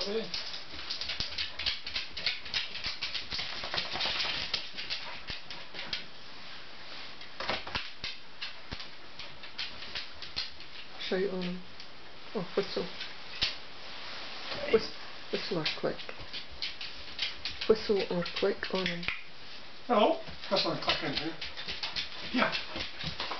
up there. Shout on him. Oh, whistle. Whistle or click. Whistle or click on him. Hello. Whistle and click in here. Yeah.